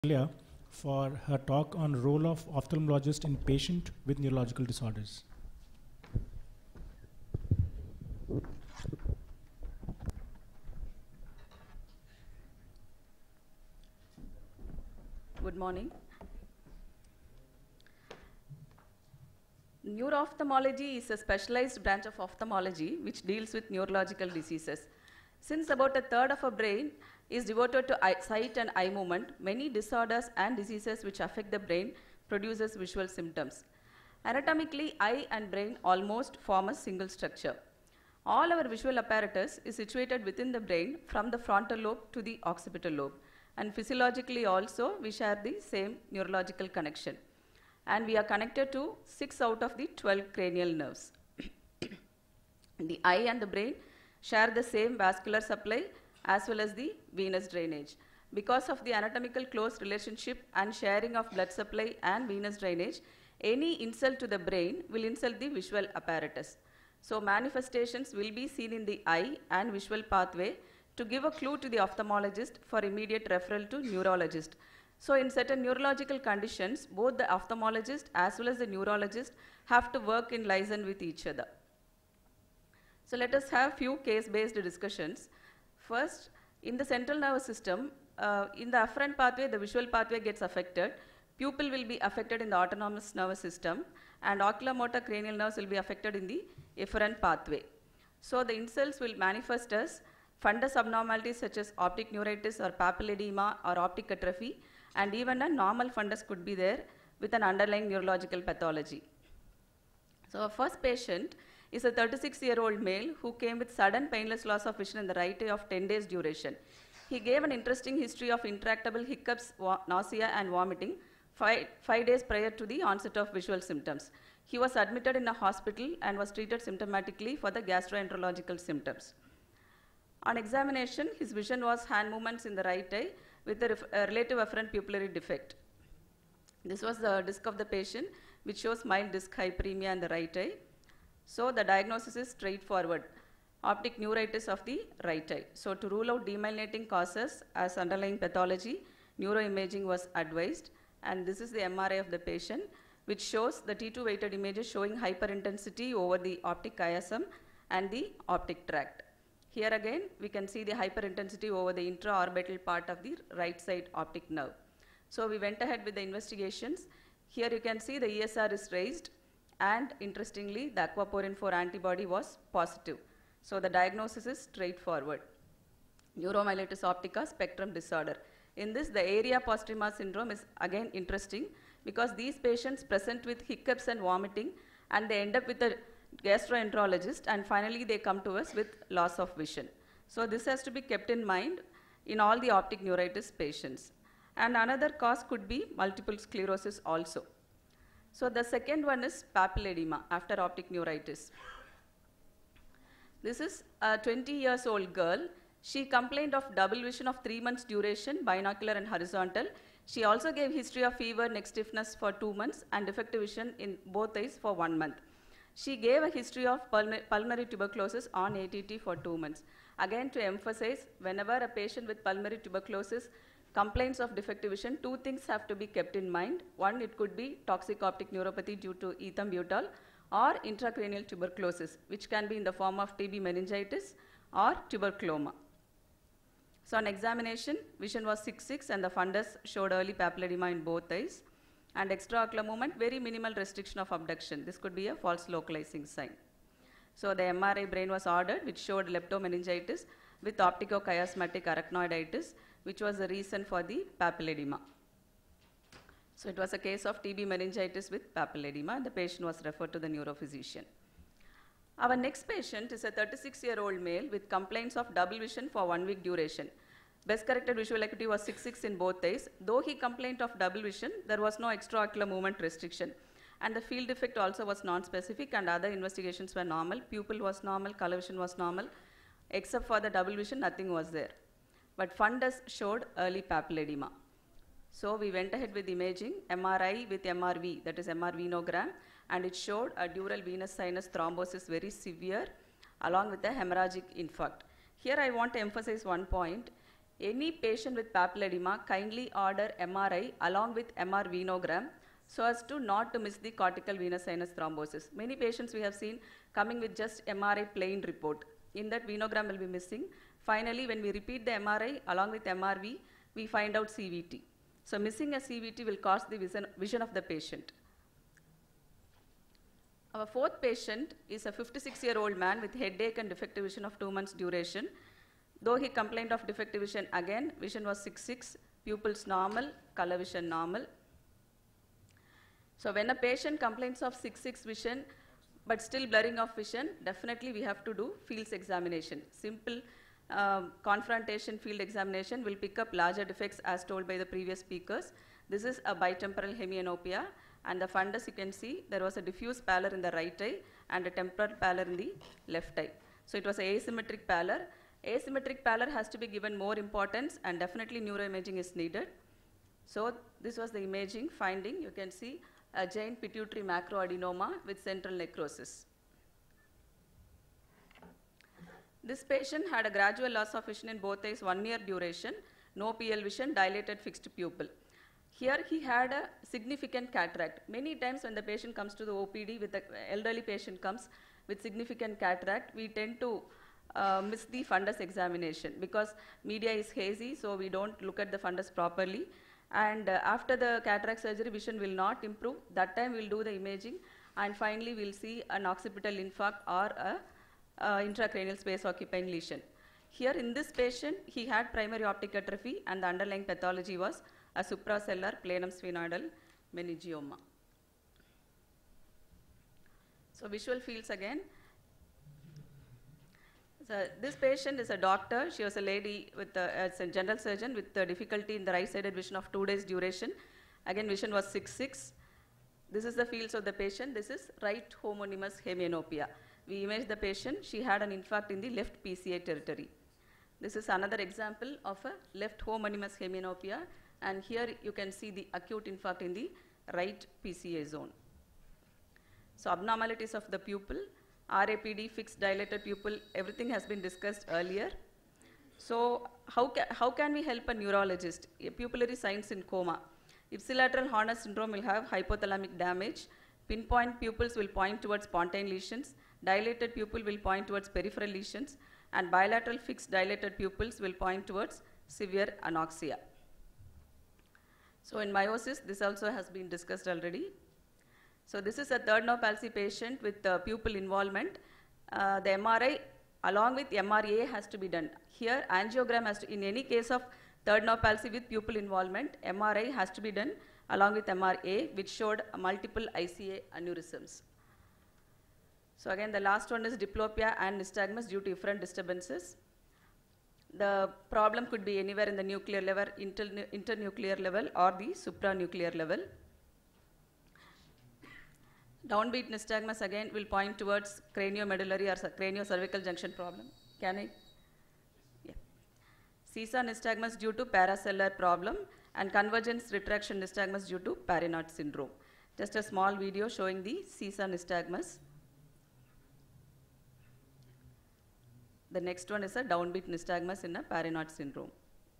Dr. for her talk on role of ophthalmologist in patient with neurological disorders. Good morning. Neuro-ophthalmology is a specialized branch of ophthalmology which deals with neurological diseases. Since about a third of our brain is devoted to sight and eye movement, many disorders and diseases which affect the brain produces visual symptoms. Anatomically, eye and brain almost form a single structure. All our visual apparatus is situated within the brain from the frontal lobe to the occipital lobe. And physiologically also, we share the same neurological connection. And we are connected to 6 out of the 12 cranial nerves. The eye and the brain share the same vascular supply as well as the venous drainage. Because of the anatomical close relationship and sharing of blood supply and venous drainage, any insult to the brain will insult the visual apparatus. So manifestations will be seen in the eye and visual pathway to give a clue to the ophthalmologist for immediate referral to neurologist. So in certain neurological conditions, both the ophthalmologist as well as the neurologist have to work in liaison with each other. So let us have few case-based discussions. First, in the central nervous system, in the afferent pathway, the visual pathway gets affected. Pupil will be affected in the autonomous nervous system, and oculomotor cranial nerves will be affected in the efferent pathway. So the insults will manifest as fundus abnormalities such as optic neuritis or papilledema or optic atrophy, and even a normal fundus could be there with an underlying neurological pathology. So our first patient is a 36-year-old male who came with sudden painless loss of vision in the right eye of 10 days duration. He gave an interesting history of intractable hiccups, nausea and vomiting 5 days prior to the onset of visual symptoms. He was admitted in a hospital and was treated symptomatically for the gastroenterological symptoms. On examination, his vision was hand movements in the right eye with a relative afferent pupillary defect. This was the disc of the patient, which shows mild disc hyperemia in the right eye. So the diagnosis is straightforward, optic neuritis of the right eye. So to rule out demyelinating causes as underlying pathology, neuroimaging was advised, and this is the MRI of the patient, which shows the T2 weighted images showing hyperintensity over the optic chiasm and the optic tract. Here again, we can see the hyperintensity over the intraorbital part of the right side optic nerve. So we went ahead with the investigations. Here you can see the ESR is raised, and interestingly, the aquaporin 4 antibody was positive. So the diagnosis is straightforward. Neuromyelitis optica spectrum disorder. In this, the area postrema syndrome is again interesting because these patients present with hiccups and vomiting, and they end up with a gastroenterologist, and finally they come to us with loss of vision. So this has to be kept in mind in all the optic neuritis patients. And another cause could be multiple sclerosis also. So the second one is papilledema after optic neuritis. This is a 20 years old girl. She complained of double vision of 3 months duration, binocular and horizontal. She also gave history of fever, neck stiffness for 2 months and defective vision in both eyes for 1 month. She gave a history of pulmonary tuberculosis on ATT for 2 months. Again, to emphasize, whenever a patient with pulmonary tuberculosis complains of defective vision, 2 things have to be kept in mind. One, it could be toxic optic neuropathy due to ethambutol or intracranial tuberculosis, which can be in the form of TB meningitis or tuberculoma. So on examination, vision was 6/6 and the fundus showed early papilledema in both eyes. And extraocular movement, very minimal restriction of abduction. This could be a false localizing sign. So the MRI brain was ordered, which showed leptomeningitis with opticochiasmatic arachnoiditis, which was the reason for the papilledema. So it was a case of TB meningitis with papilledema, and the patient was referred to the neurophysician. Our next patient is a 36-year-old male with complaints of double vision for 1 week duration. Best corrected visual acuity was 6/6 in both eyes. Though he complained of double vision, there was no extraocular movement restriction. And the field defect also was non-specific, and other investigations were normal. Pupil was normal, color vision was normal. Except for the double vision, nothing was there. But fundus showed early papilledema. So we went ahead with imaging, MRI with MRV, that is MR venogram, and it showed a dural venous sinus thrombosis very severe along with a hemorrhagic infarct. Here I want to emphasize one point. Any patient with papilledema, kindly order MRI along with MR venogram so as to not to miss the cortical venous sinus thrombosis. Many patients we have seen coming with just MRI plain report. In that, venogram will be missing. Finally, when we repeat the MRI along with MRV, we find out CVT. So missing a CVT will cause the vision of the patient. Our fourth patient is a 56-year-old man with headache and defective vision of 2 months duration. Though he complained of defective vision again, vision was 6/6, pupils normal, color vision normal. So when a patient complains of 6/6 vision but still blurring of vision, definitely we have to do fields examination. Simple confrontation field examination will pick up larger defects as told by the previous speakers. This is a bitemporal hemianopia, and the fundus you can see there was a diffuse pallor in the right eye and a temporal pallor in the left eye. So it was an asymmetric pallor. Asymmetric pallor has to be given more importance, and definitely neuroimaging is needed. So this was the imaging finding. You can see a giant pituitary macroadenoma with central necrosis. This patient had a gradual loss of vision in both eyes, 1 year duration, no PL vision, dilated fixed pupil. Here he had a significant cataract. Many times when the patient comes to the OPD, with the elderly patient comes with significant cataract, we tend to miss the fundus examination because media is hazy, so we don't look at the fundus properly. And after the cataract surgery, vision will not improve. That time we'll do the imaging, and finally we'll see an occipital infarct or a intracranial space occupying lesion. Here in this patient, he had primary optic atrophy, and the underlying pathology was a suprasellar planum sphenoidal meningioma. So visual fields again. So this patient is a doctor. She was a lady with a general surgeon with difficulty in the right-sided vision of 2 days duration. Again, vision was 6/6. This is the fields of the patient. This is right homonymous hemianopia. We imaged the patient. She had an infarct in the left PCA territory. This is another example of a left homonymous hemianopia, and here you can see the acute infarct in the right PCA zone. So abnormalities of the pupil, RAPD, fixed dilated pupil, everything has been discussed earlier. So how can we help a neurologist? Pupillary signs in coma. Ipsilateral Horner syndrome will have hypothalamic damage. Pinpoint pupils will point towards pontine lesions. Dilated pupil will point towards peripheral lesions. And bilateral fixed dilated pupils will point towards severe anoxia. So in meiosis, this also has been discussed already. So this is a third nerve palsy patient with pupil involvement. The MRI along with MRA has to be done. Here angiogram has to, in any case of third nerve palsy with pupil involvement, MRI has to be done along with MRA, which showed multiple ICA aneurysms. So again, the last one is diplopia and nystagmus due to different disturbances. The problem could be anywhere in the nuclear level, internuclear level, or the supranuclear level. Downbeat nystagmus again will point towards craniomedullary or craniocervical junction problem. Can I? Yeah. Seesaw nystagmus due to paracellular problem, and convergence retraction nystagmus due to Parinot syndrome. Just a small video showing the seesaw nystagmus. The next one is a downbeat nystagmus in a Parinot syndrome.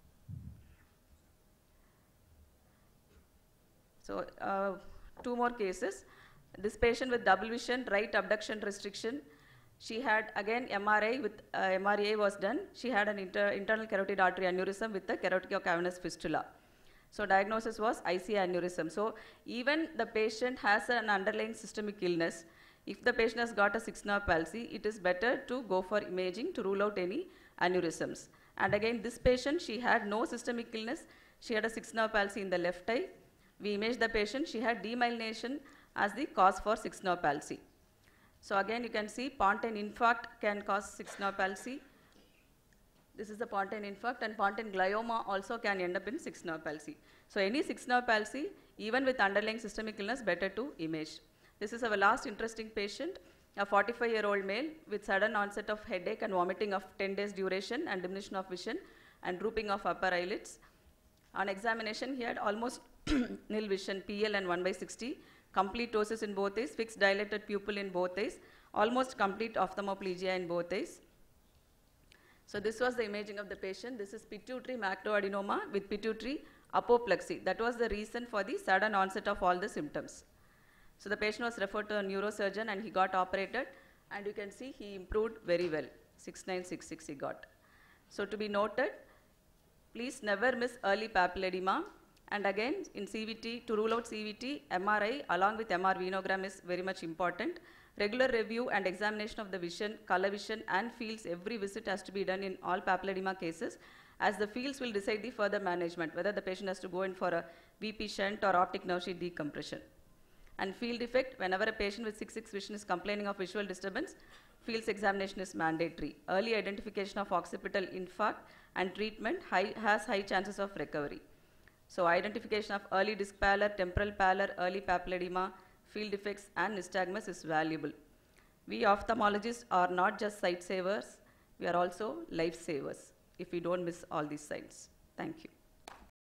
So 2 more cases. This patient with double vision, right abduction restriction. She had again MRI with MRA was done. She had an internal carotid artery aneurysm with a carotidocavernous fistula. So diagnosis was ICA aneurysm. So even the patient has an underlying systemic illness. If the patient has got a 6 nerve palsy, it is better to go for imaging to rule out any aneurysms. And again, this patient, she had no systemic illness. She had a 6 nerve palsy in the left eye. We imaged the patient. She had demyelination as the cause for 6 nerve palsy. So again, you can see pontine infarct can cause 6 nerve palsy. This is the pontine infarct, and pontine glioma also can end up in 6 nerve palsy. So any 6 nerve palsy, even with underlying systemic illness, better to image. This is our last interesting patient, a 45-year-old male with sudden onset of headache and vomiting of 10 days duration and diminution of vision and drooping of upper eyelids. On examination, he had almost nil vision, PL and 1/60, complete ptosis in both eyes, fixed dilated pupil in both eyes, almost complete ophthalmoplegia in both eyes. So this was the imaging of the patient. This is pituitary macroadenoma with pituitary apoplexy. That was the reason for the sudden onset of all the symptoms. So the patient was referred to a neurosurgeon and he got operated, and you can see he improved very well. 6966 he got. So to be noted, please never miss early papilledema. And again, in CVT, to rule out CVT, MRI along with MR venogram is very much important. Regular review and examination of the vision, color vision and fields every visit has to be done in all papilledema cases, as the fields will decide the further management, whether the patient has to go in for a VP shunt or optic nerve sheath decompression. And field effect, whenever a patient with 6/6 vision is complaining of visual disturbance, fields examination is mandatory. Early identification of occipital infarct and treatment has high chances of recovery. So identification of early disc pallor, temporal pallor, early papilledema, field effects and nystagmus is valuable. We ophthalmologists are not just sight savers, we are also life savers if we don't miss all these signs. Thank you.